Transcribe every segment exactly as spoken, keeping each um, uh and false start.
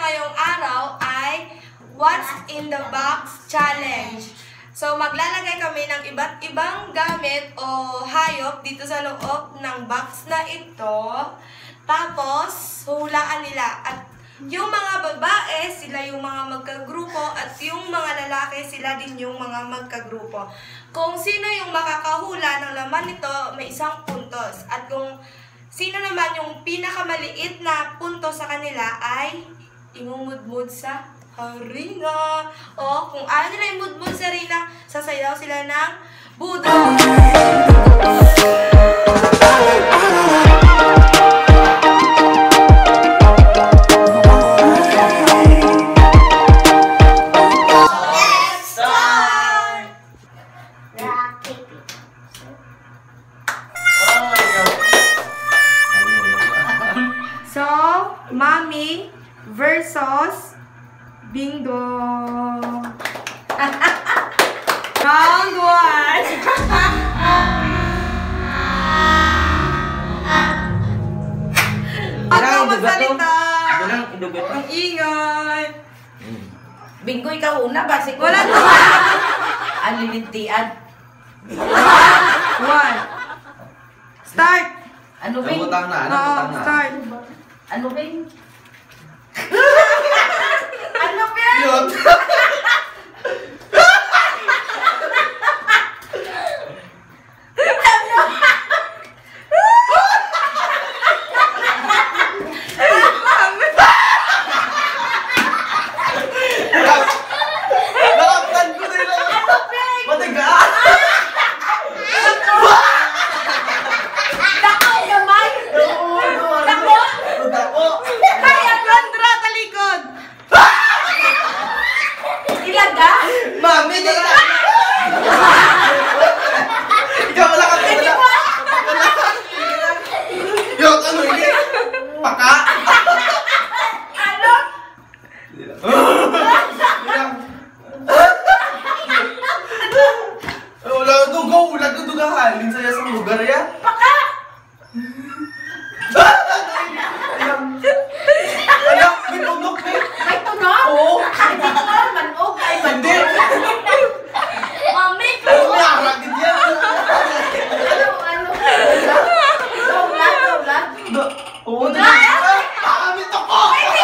ngayong araw ay What's in the Box Challenge. So, maglalagay kami ng iba't ibang gamit o hayop dito sa loob ng box na ito. Tapos, hulaan nila. At yung mga babae, sila yung mga magkagrupo. At yung mga lalaki, sila din yung mga magkagrupo. Kung sino yung makakahula ng laman nito, may isang puntos. At kung sino naman yung pinakamaliit na puntos sa kanila ay imumudmud sa harina. O kung ayaw nila imudmud sa harina, sasayaw sila ng budo. So, Mommy versus Bingo. Round one. Ang masalita. Ang ingay. Bingo, ikaw una ba? Si Wala to. Alilintian. One. Start. Ano, Bing? Nabutang na, Oo, nabutang na. start. Ano, Bing? Ano, Bing? Yun. Nakaptan ko nila. Matigaan. Dako naman! Dako! Dako. Kaya, Gondra, talikod. Ilaga? Mami, di ka. Ikaw wala ka wala. Yung ano hindi. Paka. Ano? Wala ka dugo. Wala ka dugahan. Minsan yan sa lugar yan. Paka! Alam, may tunok eh. May tunog? Oo. Hindi ko alam, manog ay Hindi. manog. Mami, Ano nga, din yan. ano, ano? Lola, Lola. Oo, di ba? Kami to ko!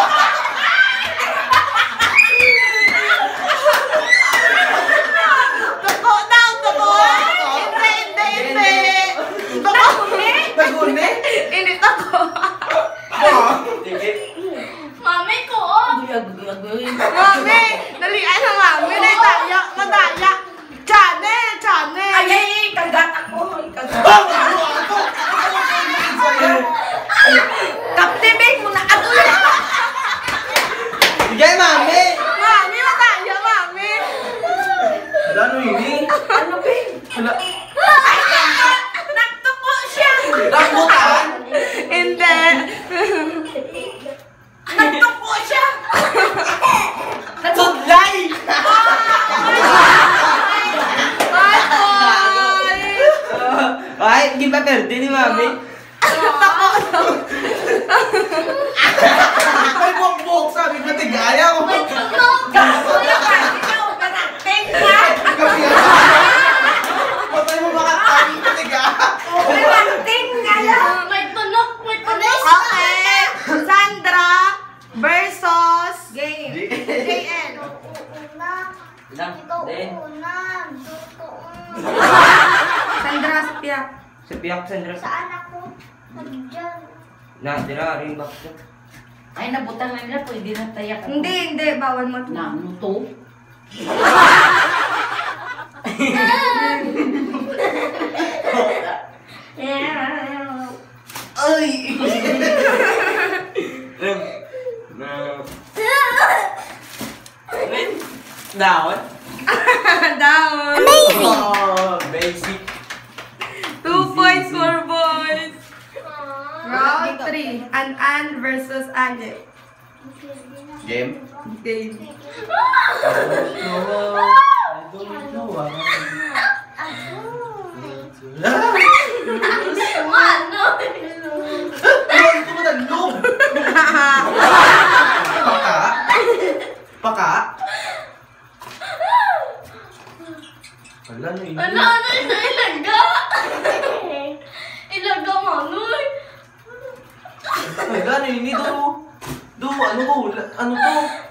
Tuko daw, tuko. Hindi, hindi, hindi. Tuko. Naguni? Hindi, tuko. Sige. Mami ko, oh. Agoy, Mami, dalian na mami. Nadaya, nadaya. Chane, chane. Ay, ay, ay, kagat ako. Kagat. Ah! Ano ako? Sa'yo. Kaptibig mo na ako yan. Sige, mami! Mami, nadaya, mami. Wala, ano ini? Ano, Bing? Wala. Ay, kagat. Nagtuko siya. Rambutan? Hindi. Nagtuko siya. Sudlay! Bye, boy. Ay, hindi pa perde ni mami. Ay, buwak-buwak sabi ko, tigaya ko. May tunog. Gaso yung kasi ka. Uparating ka. Patay mo mga tayo, tiga. Uparating nga lang. May tunog. May tunog. Okay. Sandra versus Game. J N. Ilang? Then? Sandra, Sophia. Sa piyak, Sandra. Saan ako? Diyan. Na, dira, rin back ko. Ay, nabutang na nila. Pwede na tayak ako. Hindi, hindi. Bawal mo ito. Namuto. Ay! Na... Down? Down. Oh, basic. Two points for boys. Round three. An-An versus Ane. Game? Game. I don't know. Ano? Ano ito mo na loob? Baka? Paka? Wala na yun. Ano, ano, ilaga? Ilaga mo, ano eh? Wala na yun. Do. Do, ano ko? Ano to?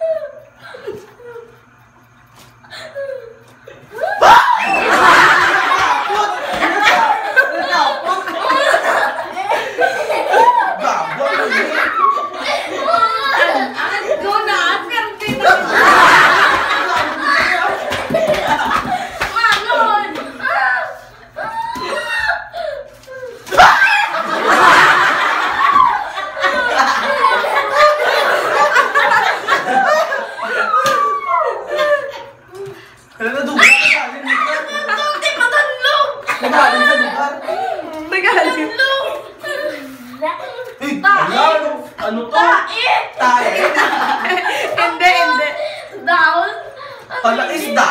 Ano to? Tae! Tae? Hindi, hindi. Down? Pala, isda?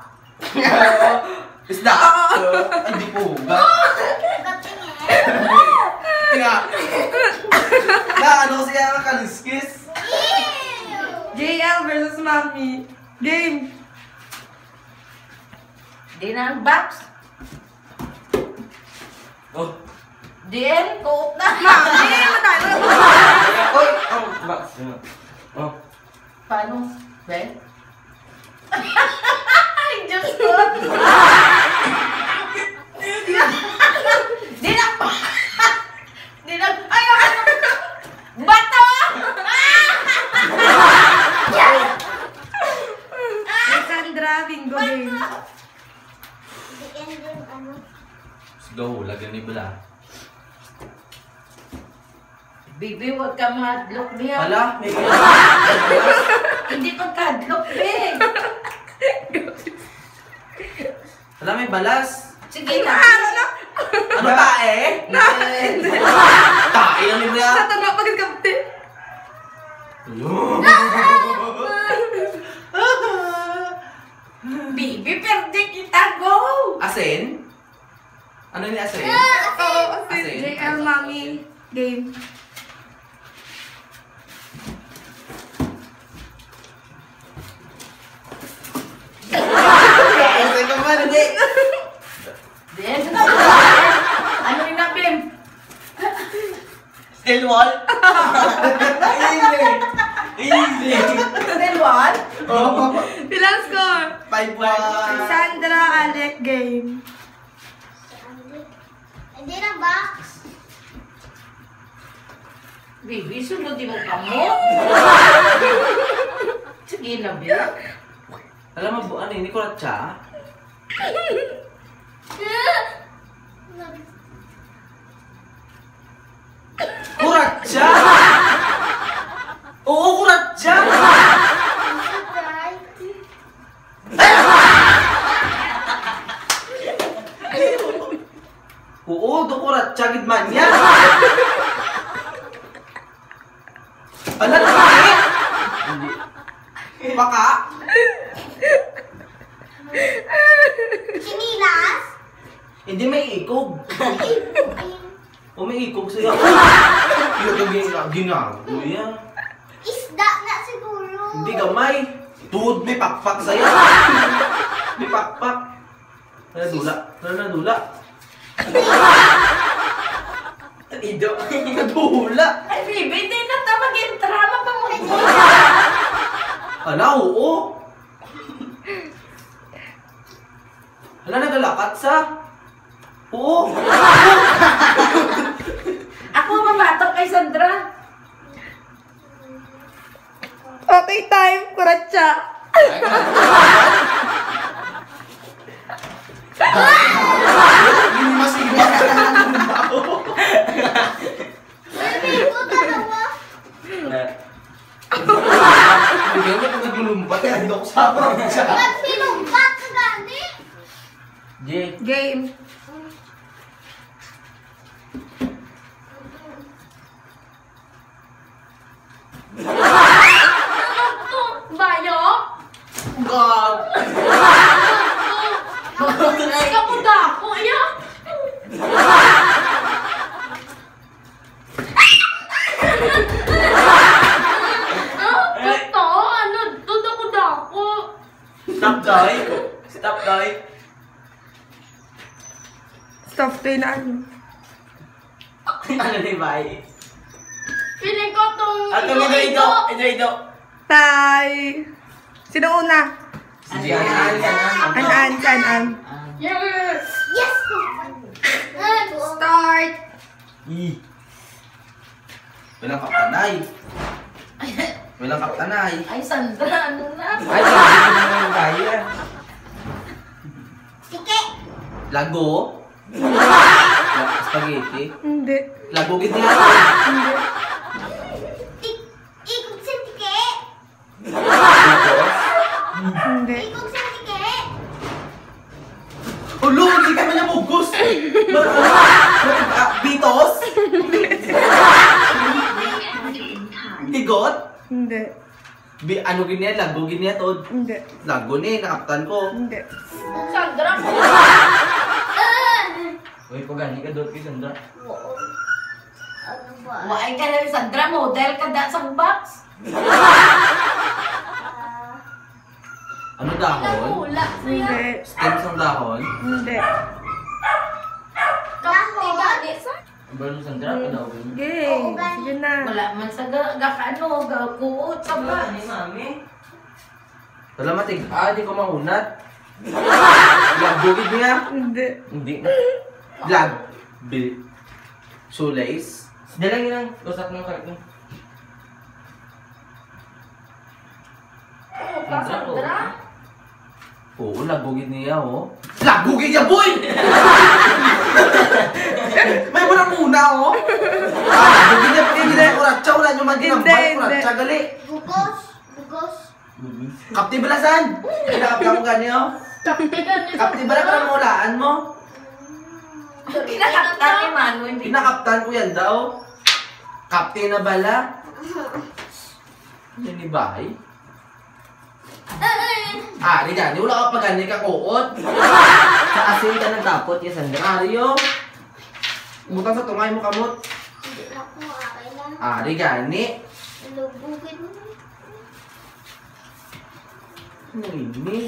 Isda? Ay, di po. Tinga. Na, ano kasi ang kaliskis? J L versus Mami. Game. Di na ang box. Oh. Di yan, cook na. Mami, matalo na ba? Oy! Oh, box. Oh. Paano? Ben? Ay, Diyos ko! Di na pa! Di na... Ay, ano? Bato! Sandra, bingo game. The end yung ano. Let's go, lagyan ni Bala. Bibi, huwag ka mahadlok niya. Hala, may Hindi pa kadlok, Ben. Hala, may balas. Sige na. Ano na? Ano tae? Tae lang ni Bala. Sa tama pagod kapte. Bibi, perde kita, go! Asin? Ano ni asin? Oo, kasi Asin. J L, Mami. Game. Asin ka man, hindi. Ben, ano yung napim? Still wall? Easy. Easy. Still one? Oh. Ilang score? Five one. Sandra, Alec, game. Hindi na box. Bibi, sunodin mo ka mo. Sige na, Ben. Alam mo, ano yun? Kuratsa? Kuratsa? Oo, kuratsa! Oo, do kuratsa, gid man yan! Ala, nakakit! Hindi. Baka? Sinilas? Hindi, may ikog. O, may ikog sa'yo. Yung ginago yan. Isda na siguro. Hindi gamay. Tuhod, may pakpak sa'yo. May pakpak. Nadula. Nadula. Ido. Nadula. Ay, Bibi, hindi na ta mag-entrama pa mo. Ala, oo. Ala, nagalakat sa. Oo. Ako mamatok kay Sandra. Okay, time. Kuratsa. Hindi masiba ka lang ng tao. Baby ko dalawa. Hindi mo kung naglulumpat. Hindi ako sa siya. Ba't sinumpat ka gani? Jay. Game. Bayo? God. Kamu dako, ya? Totoo, ano? Totoo ko Stop, Day. Stop, Day. Stop tayo na ano. Ano ni Bay? Feeling ko tong At kami na ito. Ito, ito. Tay! Sino una? Sige, an, an, an. An-an, si An-an. Yes! Yes! Start! I. Walang kaptanay. Walang kaptanay. Ay, Sandra, ano na? Ay, sabi ko naman yung kaya. Sige! Lago? La- Spaghetti? Hindi. Lago gid nga. Hindi. Ik- Ikog sa tike! Bitos? Hindi. Ikog sa tike! Ulo, hindi ka man namugos. Mar- ah, Bitos? Tigot? Hindi. Bi ano ganyan? Lago ganyan, Tod? Hindi. Lago ni, nakaptan ko. Hindi. Sandra, Uy, kung gani ka doon kay Sandra. Oo. Ano ba? Waay ka na, Sandra, model ka da sa box. Ah, Ano dahon? Wala siya. Hindi. Stems ng dahon? Hindi. Kapti gani sa? Ang baro Sandra, kadawin. Okay. Sige na. Wala man sa ga, ga ano, ga kuot sa box. Mami? Wala matig. Ah, di ko mahunat. Lago gid niya. Hindi. Hindi na. Lag. Bil. Shoelace. Dala nyo lang. Usap ng karton. Oo ka, Sandra? Oo, lagugid niya, oh. Lagugid niya, boy! May muna muna, oh. Ah, lagugid niya. Hindi na yung kuratsa. Wala nyo man Hindi, dinambay. hindi. Kuratsa, gali. Bugos! Bugos! Kapti balasan. Kinakapta mo gani, oh. Kapti gani. Kapti bala ka ng ulaan mo. Kinakapta ni Mano, hindi. Kinakaptan ko yan daw. Kapti na bala. Yan ni Bahay. Ah, di gani. Wala ka pa gani ka kuot. Sa asin ka nagtapot, yes, Sandra. Ario. Butang sa tungay mo kamot. Hindi na po, okay lang. Ah, di gani. Lubugin mo. Ano ini?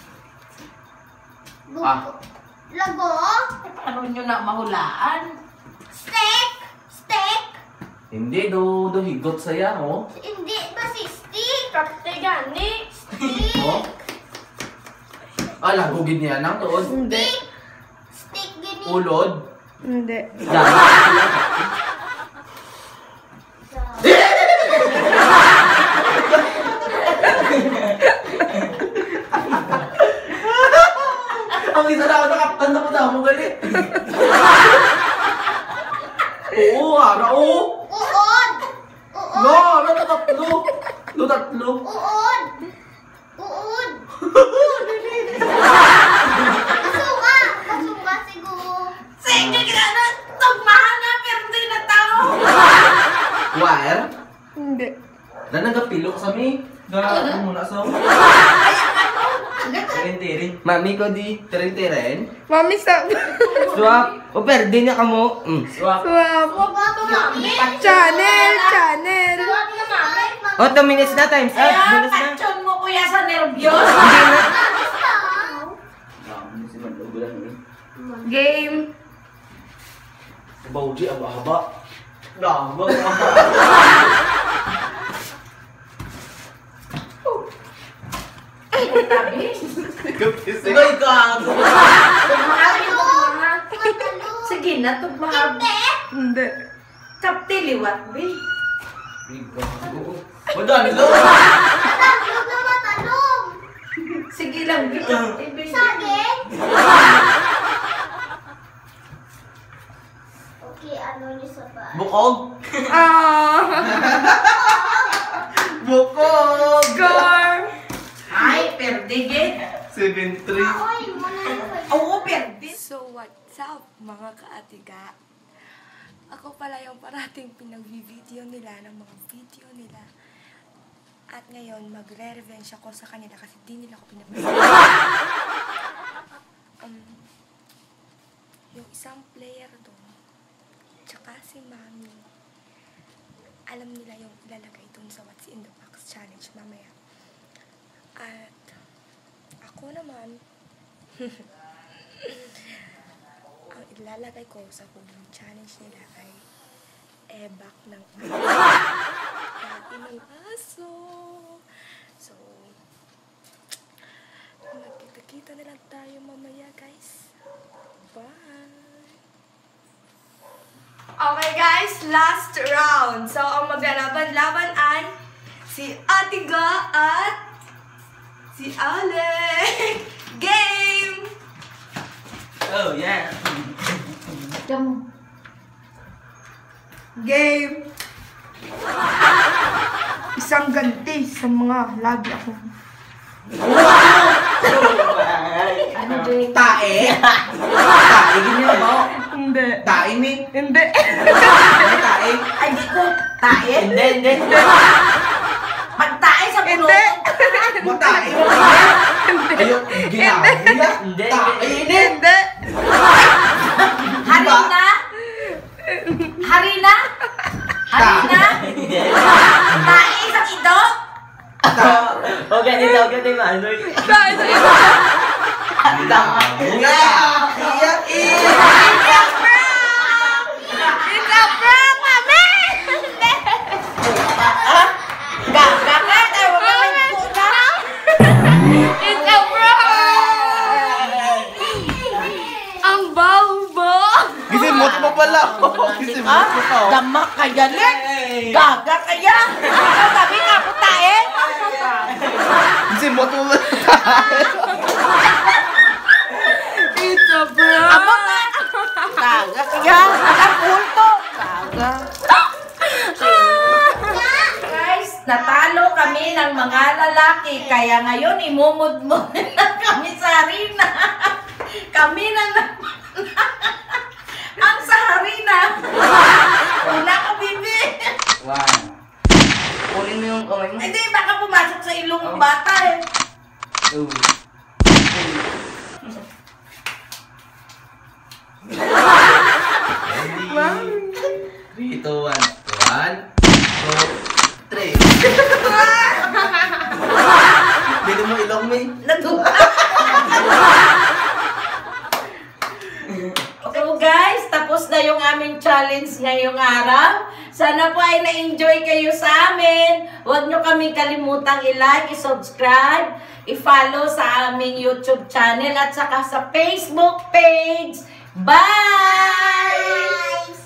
Bugo. Ah. Lago? Ano nyo na mahulaan? Steak? Steak? Hindi, do, do higot saya, oh. Hindi ba si steak? Kapti gani. Steak? Oh. Ah, lagugid niya nang tuod. Hindi. Steak gini. Ulod. Hindi. Dami. Ang isa na ako nakaptan na ko daw mo galit. Oo, ara, oo. Uod! Uod! No, ano na tatlo? Lo tatlo. Uod! Uod! Kasuka! Kasuka siguro. Sige, gana. Tugmahan na, pero hindi na tao. Wire? Hindi. Na nagapilok sa mi. Da, ano muna sa. Tirin-tirin. Mami ko di. Tirin-tirin. Mami, stop. Swap. O perde niya kamo. Mm. Swap. Swap. Huwag ba ito, mami? Channel, channel. Huwag na, mami. O, two minutes na times. Kaya, Ah, minutes na. patyon mo kuya sa nervyos. Hindi na. Game. Bauji, aba-haba. Dama. Tabi. Sige, ikaw. Tugmahan yung tugmahan. Matalo. Sige na, tugmahan. Hindi. Hindi. Kapti liwat, be. Madali lang. Matalog na matalog. Sige lang, be. Kapti, be. Saging? Okay, ano niyo sa ba? Bukog. Ah. Bukog. Score. Ay, perde, git. seven three. Aoy, muna na kayo. Oo, perde. So, what's up, mga kaatiga? Ako pala yung parating pinag-video nila ng mga video nila. At ngayon, magre-revenge ako sa kanila kasi di nila ako pinapansin. um, yung isang player doon, tsaka si Mami, alam nila yung ilalagay doon sa What's in the Box Challenge mamaya. At naman. Ang ilalagay ko sa kung challenge nila ay ebak ng ng aso. So, magkita-kita na lang tayo mamaya, guys. Bye! Okay, guys, last round. So, ang maglalaban-laban ay si Ate Ga at si Alec. Game! Oh, yeah. Jam. Game! Isang ganti sa mga lagi ako. Ano ba? Tae? Tae, ganyan ba? Hindi. Tae, mi? Hindi. Ano tae? Ay, di ko. Tae? Hindi, hindi. Pagtae sa puno. Hindi. Matae? Ayun, ginawa. Hindi. Tae, hindi. Hindi. Harina? Harina? Harina? Hindi. Tae sa ito? O, ganito, ganito, ano? Guys, ito. Yeah! Iyak, It's a prank! It's a prank, mami! Hindi. Gaga ka? Tayo mo may puta? It's a prank! Ang bawbo! Gisin mo mo pala. Gisin mo Ah, mo pa. dama kaya rin? Gaga kaya? Ikaw sabi nga po tae? Gisin mo mo. It's a prank! Amo nga. Gaga kaya? Ang kulto. Gaga. Guys, natalo kami ng mga lalaki. Kaya ngayon, imumud-mud na kami sa harina. Kami na naman. Ang sa harina. Una ka, bibi. One. Pulin mo yung kamay mo. Hindi, baka pumasok sa ilong ng bata eh. Two. Three, two, one. One, two, three. Bili mo ilong mo eh. Natuwa. So guys, tapos na yung aming challenge ngayong araw. Sana po ay na-enjoy kayo sa amin. Huwag nyo kaming kalimutang i-like, i-subscribe, i-follow sa aming YouTube channel at saka sa Facebook page. Bye! Guys.